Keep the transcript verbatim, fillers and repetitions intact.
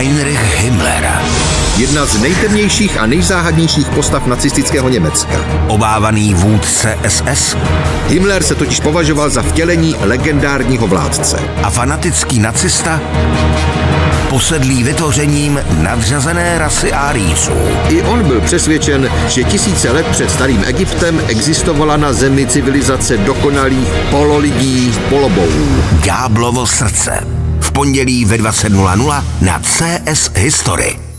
Heinrich Himmler. Jedna z nejtemnějších a nejzáhadnějších postav nacistického Německa. Obávaný vůdce S S. Himmler se totiž považoval za vtělení legendárního vládce. A fanatický nacista posedlý vytvořením nadřazené rasy Árijců. I on byl přesvědčen, že tisíce let před starým Egyptem existovala na zemi civilizace dokonalých pololidí, polobohů. Ďáblovo srdce. V pondělí ve dvacet nula nula na C S History.